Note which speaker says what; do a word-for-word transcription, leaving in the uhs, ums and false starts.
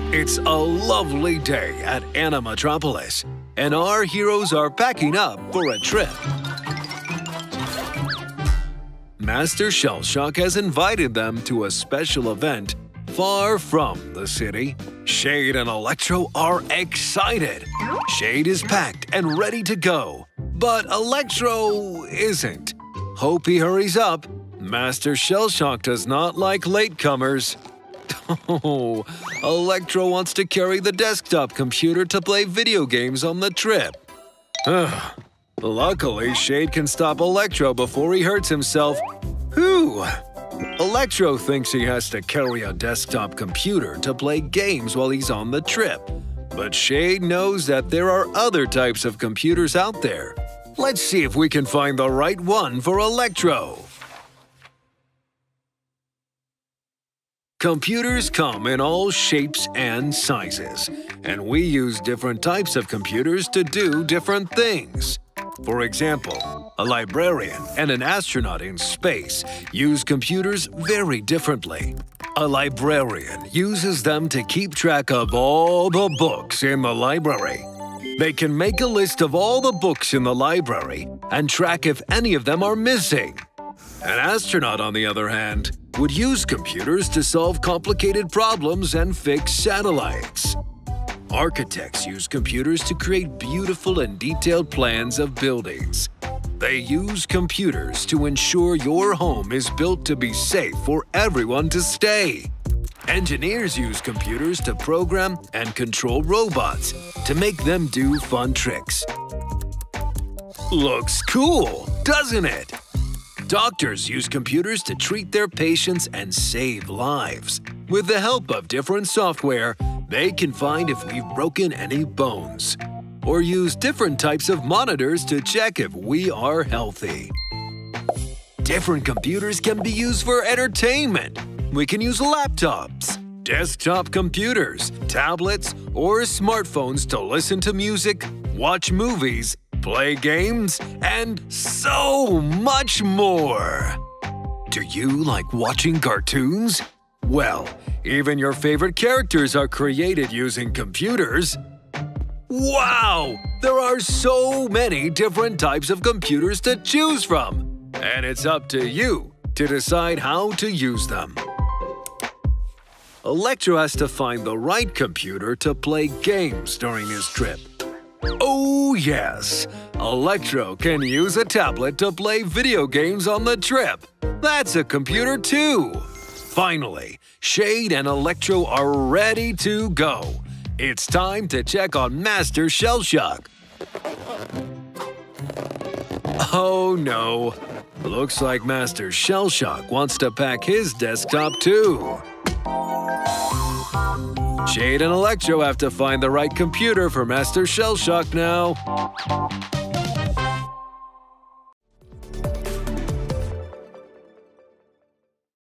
Speaker 1: It's a lovely day at Animatropolis, and our heroes are packing up for a trip. Master Shellshock has invited them to a special event far from the city. Shade and Electro are excited. Shade is packed and ready to go, but Electro isn't. Hope he hurries up. Master Shellshock does not like latecomers. Oh, Electro wants to carry the desktop computer to play video games on the trip. Ugh. Luckily, Shade can stop Electro before he hurts himself. Whew! Electro thinks he has to carry a desktop computer to play games while he's on the trip. But Shade knows that there are other types of computers out there. Let's see if we can find the right one for Electro. Computers come in all shapes and sizes, and we use different types of computers to do different things. For example, a librarian and an astronaut in space use computers very differently. A librarian uses them to keep track of all the books in the library. They can make a list of all the books in the library and track if any of them are missing. An astronaut, on the other hand, would use computers to solve complicated problems and fix satellites. Architects use computers to create beautiful and detailed plans of buildings. They use computers to ensure your home is built to be safe for everyone to stay. Engineers use computers to program and control robots to make them do fun tricks. Looks cool, doesn't it? Doctors use computers to treat their patients and save lives. With the help of different software, they can find if we've broken any bones, or use different types of monitors to check if we are healthy. Different computers can be used for entertainment. We can use laptops, desktop computers, tablets, or smartphones to listen to music, watch movies, play games, and so much more. Do you like watching cartoons? Well, even your favorite characters are created using computers. Wow! There are so many different types of computers to choose from, and it's up to you to decide how to use them. Electro has to find the right computer to play games during his trip. Oh yes, Electro can use a tablet to play video games on the trip. That's a computer too. Finally, Shade and Electro are ready to go. It's time to check on Master Shellshock. Oh no, looks like Master Shellshock wants to pack his desktop too. Shade and Electro have to find the right computer for Master Shellshock now.